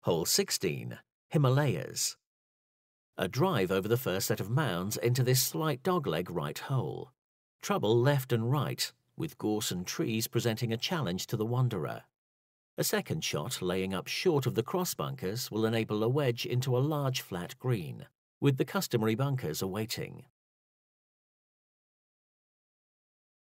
Hole 16, Himalayas. A drive over the first set of mounds into this slight dogleg right hole. Trouble left and right, with gorse and trees presenting a challenge to the wanderer. A second shot laying up short of the cross bunkers will enable a wedge into a large flat green, with the customary bunkers awaiting.